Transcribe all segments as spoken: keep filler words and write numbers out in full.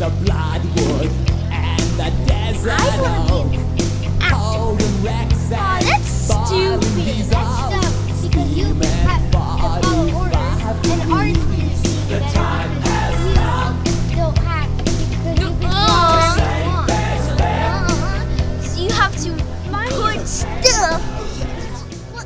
the bloodwood and the desert oak. Holding wrecks and Oh, that's stupid. That's dumb. Because you have to follow orders and aren't the time has come. don't have because you can uh, so you have to put stuff. What?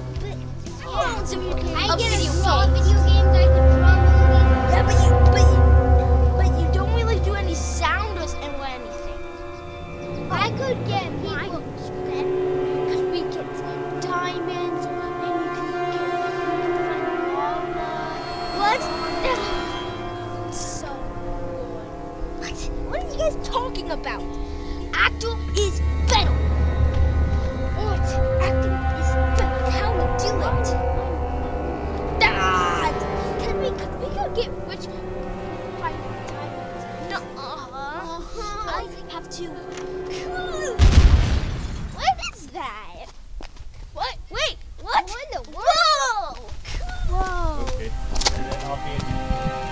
I get a saw video games. I can probably. Yeah, but you, but you, but you don't really do any sound or anything. I could get people because we get diamonds and you can get lava. What? So good. What? What are you guys talking about? Acting is better. What? Acting is better. How we do it? Ah! Can we? Can we go get rich? Find diamonds? No. Uh-huh. I have to. What is that? What? Wait. What? What in the world? Whoa! Whoa! Okay. And then I'll be.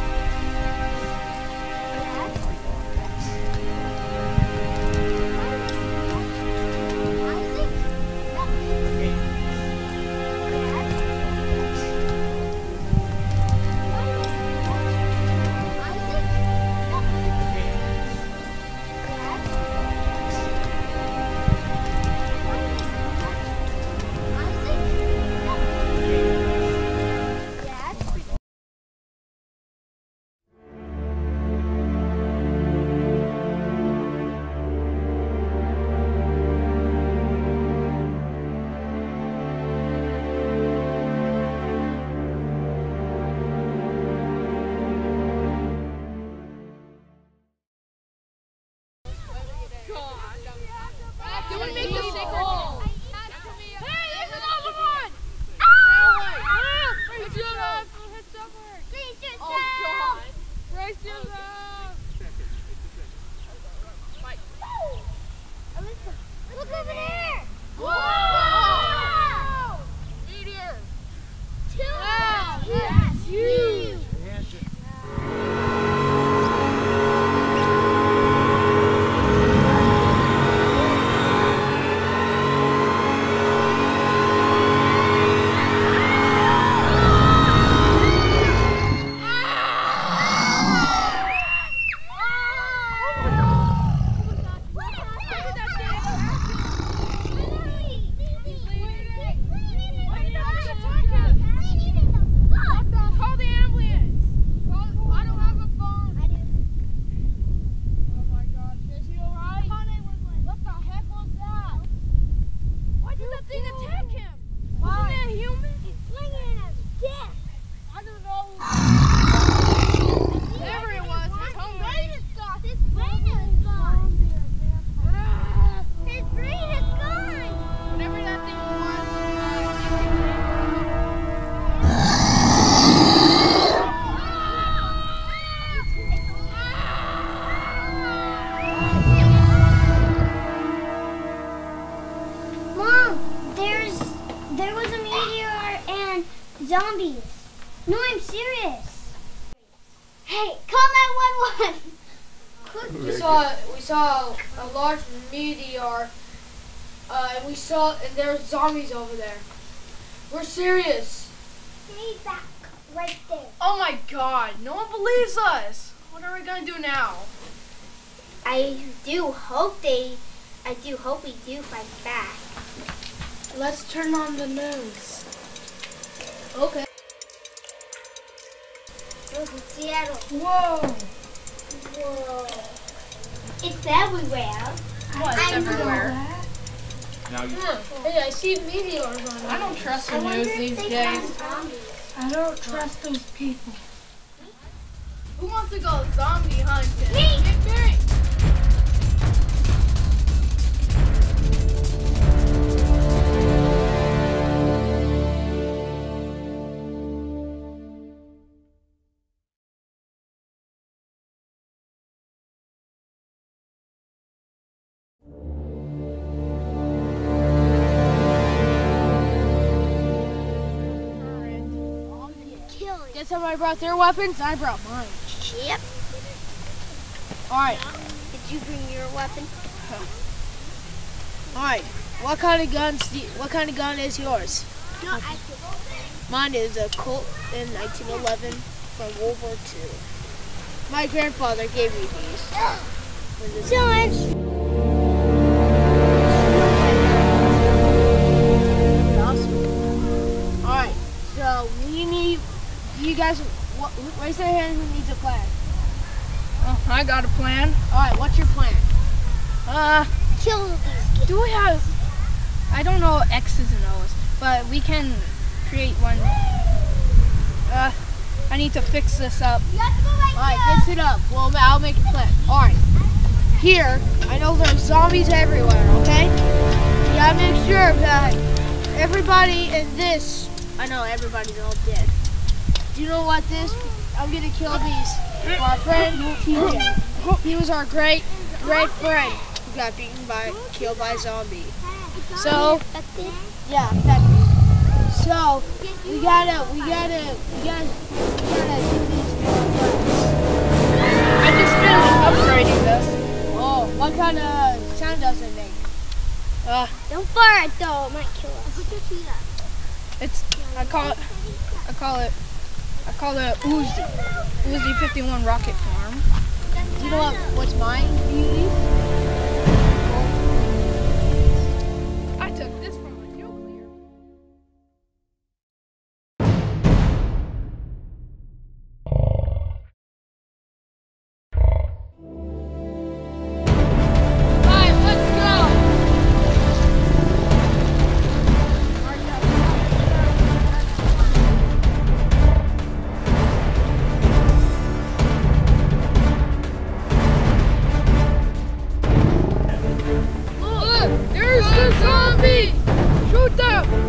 Zombies. No, I'm serious. Hey, call nine one one. We saw we saw a large meteor, uh, and we saw and there's zombies over there. We're serious. Stay back, right there. Oh my God! No one believes us. What are we gonna do now? I do hope they. I do hope we do fight back. Let's turn on the news. Okay. Look, it's Seattle. Whoa! Whoa! It's everywhere. What? It's everywhere. Now you. Hey, I see meteors on it. I don't trust the news these days. I don't trust those people. Who wants to go zombie hunting? Me! Get me! Guess somebody brought their weapons, I brought mine. Yep. Alright. Did you bring your weapon? Alright. What kind of guns do you, what kind of gun is yours? No, I Mine is a Colt in nineteen eleven from World War Two. My grandfather gave me these. Challenge! Alright, so we need, you guys, what, raise their hand who needs a plan. Oh, I got a plan. Alright, what's your plan? Uh, Kill these kids. do we have, I don't know X's and O's, but we can create one. Uh, I need to fix this up. You have to go right Alright, fix it up. Well, I'll make a plan. Alright, here, I know there's zombies everywhere, okay? You gotta make sure that everybody in this, I know everybody's all dead. Do you know what this, I'm gonna kill these. Our friend T J. He was our great, great friend who got beaten by, killed by a zombie. So, yeah, Peppy. So, we gotta, we gotta, we gotta, we gotta do these guns. I just finished upgrading this. Oh, what kind of sound does it make? Uh, Don't fire it though, it might kill us. it's, I call it, I call it, I call it Uzi. Uzi fifty-one rocket farm. Do you know what, what's mine, Beauty? I took this from a nuclear. Alright, let's go! Look, there's the zombie! Shoot them!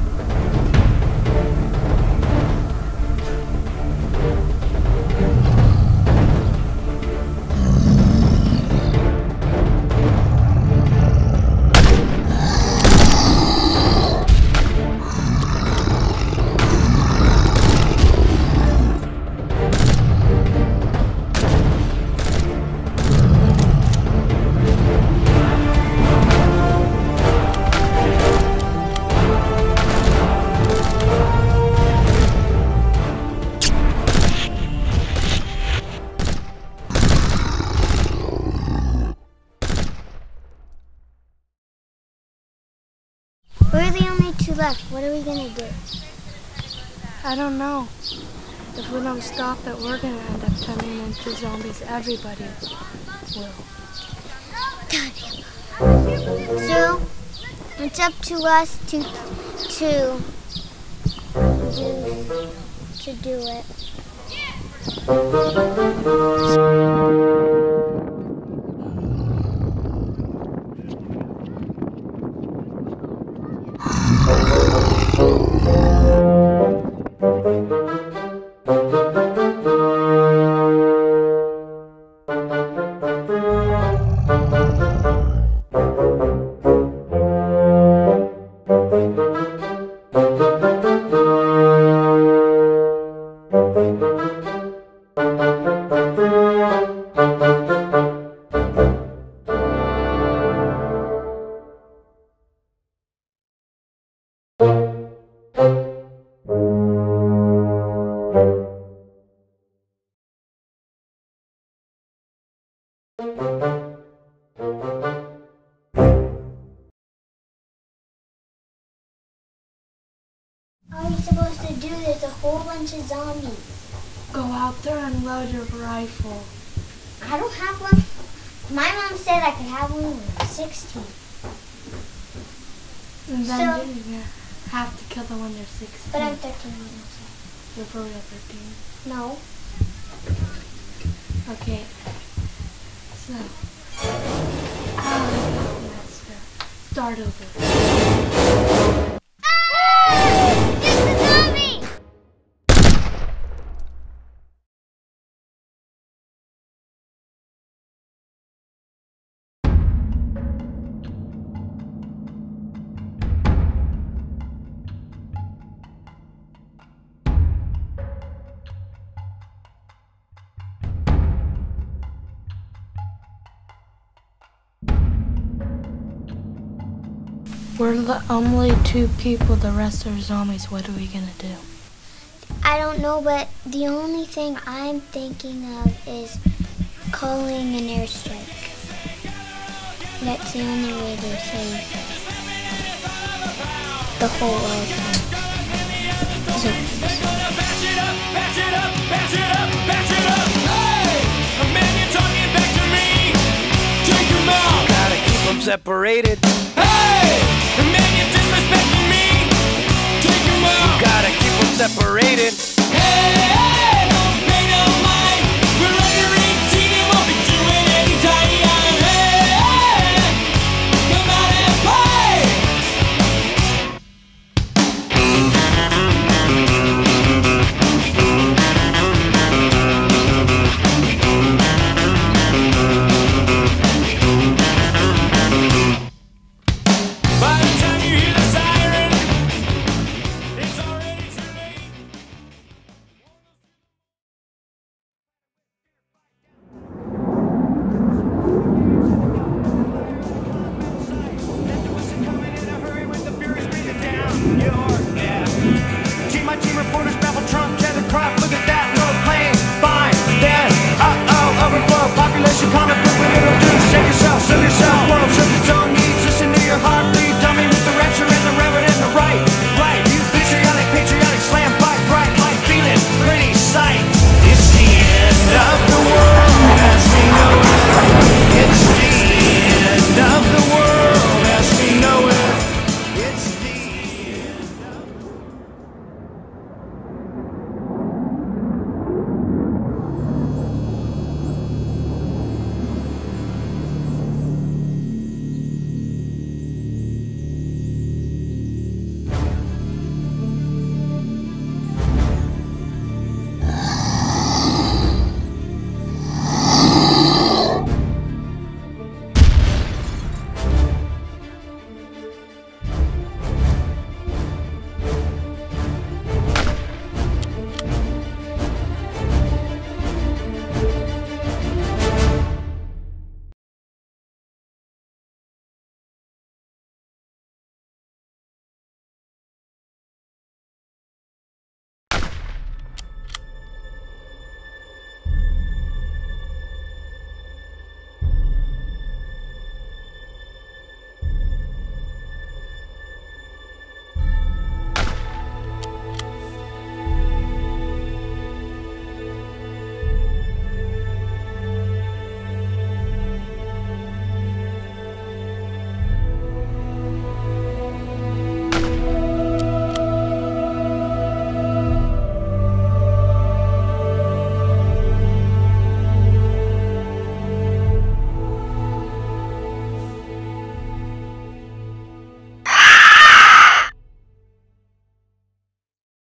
We're the only two left. What are we gonna do? I don't know. If we don't stop it, we're gonna end up turning into zombies. Everybody will. So it's up to us to to do to do it. How are you supposed to do this? A whole bunch of zombies. Go out there and load your rifle. I don't have one. My mom said I could have one when I was sixteen. And then So- you're gonna have to kill them when they're sixteen. But I'm thirteen now. You're for real thirteen. No. Okay. So, oh, let's start over. It's a zombie! We're the only two people, the rest are zombies. What are we gonna do? I don't know, but the only thing I'm thinking of is calling an airstrike. That's the only way to save the whole world from zombies. Bash it up, bash it up, bash it up, bash it up. Hey, man, you're talking back to me. Take them out. Gotta keep them separated. Hey, man, you're disrespecting me. Take them out. Gotta keep them separated. Hey, hey, don't pay no mind. We're under eighteen and we'll be doing anytime. Hey, hey, come out and play. By the time you hear the siren, it's already too late. Team, my team reporters, gravel trunk, tether crop, look at that, no plane, fine, then, uh-oh, overflow, population, common